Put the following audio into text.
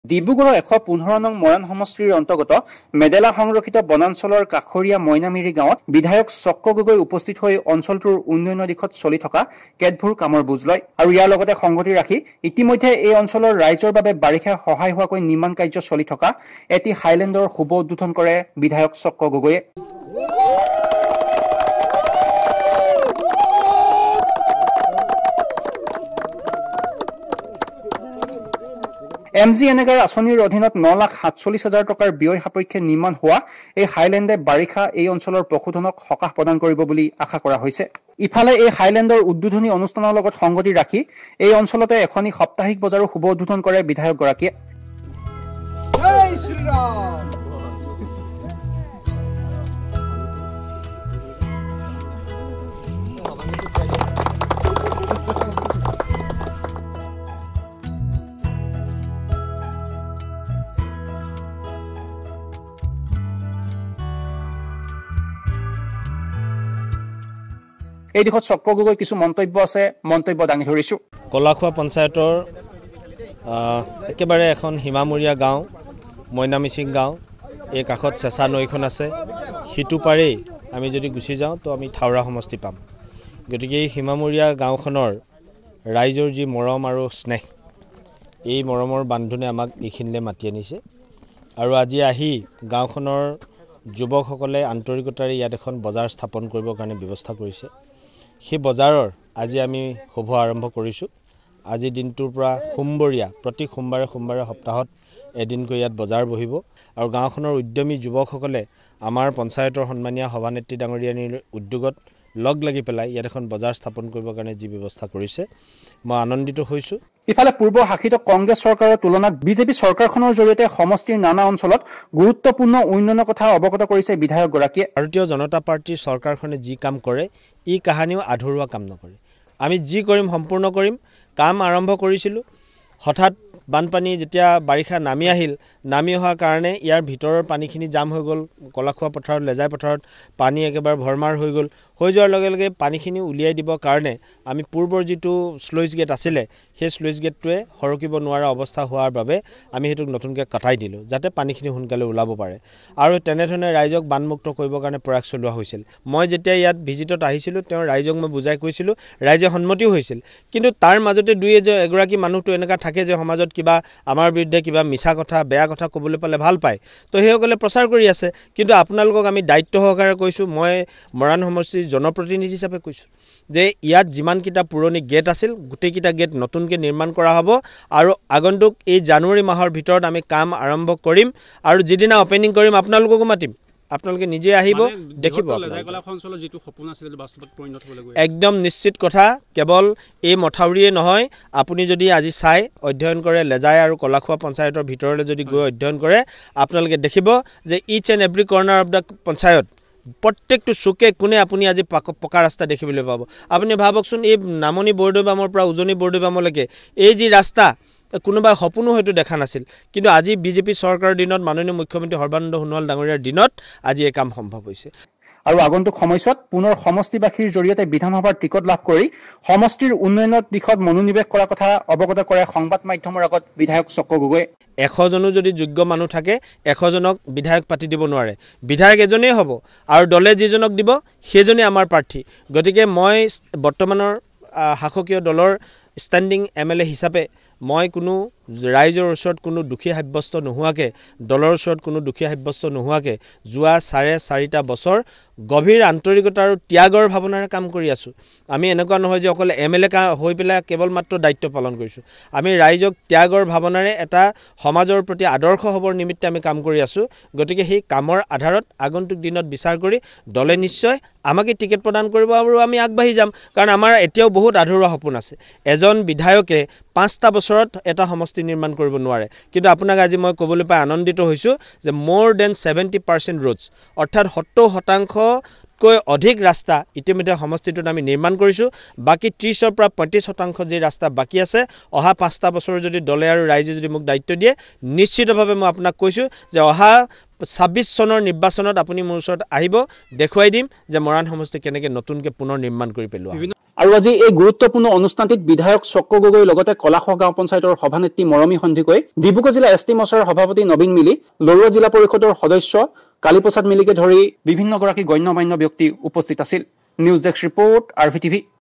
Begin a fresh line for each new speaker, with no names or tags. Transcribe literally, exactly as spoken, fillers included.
ডিব্ৰুগড়ৰ এশ পোন্ধৰ নং মৰাণ সমষ্টিৰ অন্তৰ্গত মেডেলা সংৰক্ষিত বনাঞ্চলৰ কাষৰীয়া মইনামিৰি গাঁৱত বিধায়ক চক্ৰ গগৈ উপস্থিত হৈ অঞ্চলটোৰ উন্নয়নৰ দিশত চলি থকা কেতবোৰ কামৰ বুজ লয় আৰু ইয়াৰ লগতে সংগতি ৰাখি ইতিমধ্যে এই অঞ্চলৰ ৰাইজৰ বাবে বাৰিষা সহায় হোৱাকৈ নিৰ্মাণ কাৰ্য চলি থকা এটি হাইলেণ্ডৰ শুভ উদ্বোধন কৰে বিধায়ক চক্ৰ গগৈয়ে। এম জি এনএগাৰ আঁচনিৰ অধীনত ন লাখ সাতচল্লিছ হাজাৰ টকাৰ ব্যয় সাপেক্ষে নিৰ্মাণ হোৱা এই হাইলেণ্ডে বাৰিষা এই অঞ্চলৰ পশুধনক সকাহ প্ৰদান কৰিব বুলি আশা কৰা হৈছে। ইফালে এই হাইলেণ্ডৰ উদ্বোধনী অনুষ্ঠানৰ লগত সংগতি ৰাখি এই অঞ্চলতে এখনি সাপ্তাহিক বজাৰো শুভ উদ্বোধন কৰে বিধায়কগৰাকীয়ে।
জয় শ্ৰীৰাম। এই দিশত চক্ৰ গগৈ কিছু মন্তব্য আছে, মন্তব্য দাঙি ধৰিছো।
কলাখোৱা পঞ্চায়তৰ একেবাৰে এখন সীমামূৰীয়া গাঁও মইনামিচিং গাঁও, এই কাষত চেঁচা নৈখন আছে, সিটো পাৰেই আমি যদি গুচি যাওঁ তো আমি থাওৰা সমষ্টি পাম। গতিকে এই সীমামূৰীয়া গাঁওখনৰ ৰাইজৰ যি মৰম আৰু স্নেহ, এই মৰমৰ বান্ধোনে আমাক এইখিনিলৈ মাতি আনিছে আৰু আজি আহি গাঁওখনৰ যুৱকসকলে আন্তৰিকতাৰে ইয়াত এখন বজাৰ স্থাপন কৰিবৰ কাৰণে ব্যৱস্থা কৰিছে। সেই বজাৰৰ আজি আমি শুভ আৰম্ভ কৰিছোঁ। আজি দিনটোৰ পৰা সোমবৰীয়া প্ৰতি সোমবাৰে সোমবাৰে সপ্তাহত এদিনকৈ ইয়াত বজাৰ বহিব আৰু গাঁওখনৰ উদ্যমী যুৱকসকলে আমাৰ পঞ্চায়তৰ সন্মানীয় সভানেত্ৰী ডাঙৰীয়ানীৰ উদ্যোগত লগ লাগি পেলাই ইয়াত এখন বজাৰ স্থাপন কৰিবৰ কাৰণে যি ব্যৱস্থা কৰিছে, মই আনন্দিত হৈছোঁ।
ইফালে পূৰ্ব শাসিত কংগ্ৰেছ চৰকাৰৰ তুলনাত বিজেপি চৰকাৰখনৰ জৰিয়তে সমষ্টিৰ নানা অঞ্চলত গুৰুত্বপূৰ্ণ উন্নয়নৰ কথা অৱগত কৰিছে বিধায়কগৰাকীয়ে।
ভাৰতীয় জনতা পাৰ্টীৰ চৰকাৰখনে যি কাম কৰে ই কাহানিও আধৰুৱা কাম নকৰে। আমি যি কৰিম সম্পূৰ্ণ কৰিম। কাম আৰম্ভ কৰিছিলোঁ, হঠাৎ বানপানী যেতিয়া বাৰিষা নামি আহিল, নামি অহাৰ কাৰণে ইয়াৰ ভিতৰৰ পানীখিনি জাম হৈ গ'ল। কলাখোৱা পথাৰত লেজাই পথাৰত পানী একেবাৰে ভৰমাৰ হৈ গ'ল। হৈ যোৱাৰ লগে লগে পানীখিনি উলিয়াই দিবৰ কাৰণে আমি পূৰ্বৰ যিটো স্লুইচ গেট আছিলে সেই স্লুইচ গেটটোৱে সৰকিব নোৱাৰা অৱস্থা হোৱাৰ বাবে আমি সেইটোক নতুনকৈ কাটাই দিলোঁ যাতে পানীখিনি সোনকালে ওলাব পাৰে আৰু তেনেধৰণে ৰাইজক বানমুক্ত কৰিবৰ কাৰণে প্ৰয়াস চলোৱা হৈছিল। মই যেতিয়া ইয়াত ভিজিটত আহিছিলোঁ তেওঁ ৰাইজক মই বুজাই কৈছিলোঁ, ৰাইজে সন্মতিও হৈছিল। কিন্তু তাৰ মাজতে দুই এগৰাকী মানুহটো এনেকুৱা থাকে যে সমাজত কিবা আমাৰ বিৰুদ্ধে কিবা মিছা কথা বেয়া কথা ক'বলৈ পালে ভাল পায়, তো সেইসকলে প্ৰচাৰ কৰি আছে। কিন্তু আপোনালোকক আমি দায়িত্ব সহকাৰে কৈছোঁ, মই মৰাণ সমষ্টিৰ জনপ্ৰতিনিধি হিচাপে কৈছোঁ যে ইয়াত যিমানকেইটা পুৰণি গেট আছিল গোটেইকেইটা গেট নতুনকৈ নিৰ্মাণ কৰা হ'ব আৰু আগন্তুক এই জানুৱাৰী মাহৰ ভিতৰত আমি কাম আৰম্ভ কৰিম আৰু যিদিনা অপেনিং কৰিম আপোনালোককো মাতিম, আপোনালোকে নিজে আহিব দেখিব। একদম নিশ্চিত কথা, কেৱল এই মথাউৰিয়ে নহয়, আপুনি যদি আজি চাই অধ্যয়ন কৰে লেজাই আৰু কলাখোৱা পঞ্চায়তৰ ভিতৰলৈ যদি গৈ অধ্যয়ন কৰে আপোনালোকে দেখিব যে each and every corner of the panchayat প্ৰত্যেকটো চুকে কোণে আপুনি আজি পকা ৰাস্তা দেখিবলৈ পাব। আপুনি ভাবকচোন, এই নামনি বৰদৈবামৰ পৰা উজনি বৰদৈবামলৈকে এই যি ৰাস্তা কোনোবাই সপোনো হয়তো দেখা নাছিল, কিন্তু আজি বিজেপি চৰকাৰৰ দিনত মাননীয় মুখ্যমন্ত্ৰী সৰ্বানন্দ সোণোৱাল ডাঙৰীয়াৰ দিনত আজি এই কাম সম্ভৱ হৈছে।
আৰু আগন্তুক সময়ছোৱাত পুনৰ সমষ্টিবাসীৰ জৰিয়তে বিধানসভাৰ টিকট লাভ কৰি সমষ্টিৰ উন্নয়নৰ দিশত মনোনিৱেশ কৰাৰ কথা অৱগত কৰে সংবাদ মাধ্যমৰ আগত বিধায়ক চক্ৰ গগৈ।
এশজনো যদি যোগ্য মানুহ থাকে এশজনক বিধায়ক পাতি দিব নোৱাৰে, বিধায়ক এজনেই হ'ব আৰু দলে যিজনক দিব সেইজনেই আমাৰ প্ৰাৰ্থী। গতিকে মই বৰ্তমানৰ শাসকীয় দলৰ ষ্টেণ্ডিং এম এল এ হিচাপে মই কোনো ৰাইজৰ ওচৰত কোনো দুখী সাব্যস্ত নোহোৱাকৈ, দলৰ ওচৰত কোনো দুখী সাব্যস্ত নোহোৱাকৈ যোৱা চাৰে চাৰিটা বছৰ গভীৰ আন্তৰিকতা আৰু ত্যাগৰ ভাৱনাৰে কাম কৰি আছোঁ। আমি এনেকুৱা নহয় যে অকল এম এল এ হৈ পেলাই কেৱল মাত্ৰ দায়িত্ব পালন কৰিছোঁ। আমি ৰাইজক ত্যাগৰ ভাৱনাৰে এটা সমাজৰ প্ৰতি আদৰ্শ হ'বৰ নিমিত্তে আমি কাম কৰি আছোঁ। গতিকে সেই কামৰ আধাৰত আগন্তুক দিনত বিচাৰ কৰি দলে নিশ্চয় আমাকে টিকেট প্ৰদান কৰিব আৰু আমি আগবাঢ়ি যাম, কাৰণ আমাৰ এতিয়াও বহুত আধৰুৱা সপোন আছে। এজন বিধায়কে পাঁচটা বছৰত এটা সমষ্টি নিৰ্মাণ কৰিব নোৱাৰে, কিন্তু আপোনাক আজি মই ক'বলৈ পাই আনন্দিত হৈছোঁ যে মোৰ দেন ছেভেণ্টি পাৰ্চেণ্ট ৰোডছ অৰ্থাৎ সত্তৰ শতাংশ তকৈ অধিক ৰাস্তা ইতিমধ্যে সমষ্টিটোত আমি নিৰ্মাণ কৰিছোঁ। বাকী ত্ৰিছৰ পৰা পঁয়ত্ৰিছ শতাংশ যি ৰাস্তা বাকী আছে, অহা পাঁচটা বছৰ যদি দলে আৰু ৰাইজে যদি মোক দায়িত্ব দিয়ে, নিশ্চিতভাৱে মই আপোনাক কৈছোঁ যে অহা ছাব্বিছ চনৰ নিৰ্বাচনত আপুনি মোৰ ওচৰত আহিব, দেখুৱাই দিম যে মৰাণ সমষ্টি কেনেকৈ নতুনকৈ পুনৰ নিৰ্মাণ কৰি পেলোৱা।
আৰু আজি এই গুৰুত্বপূৰ্ণ অনুষ্ঠানটিত বিধায়ক চক্ৰ গগৈৰ লগতে কলাশ গাঁও পঞ্চায়তৰ সভানেত্ৰী মৰমী সন্ধিকৈ, ডিব্ৰুগড় জিলা এছ টি মৰ্চাৰ সভাপতি নবীন মিলি, লৰুৱা জিলা পৰিষদৰ সদস্য কালীপ্ৰসাদ মিলিকে ধৰি বিভিন্ন গৰাকী গণ্য মান্য ব্যক্তি উপস্থিত আছিল। News desk report, R V T V.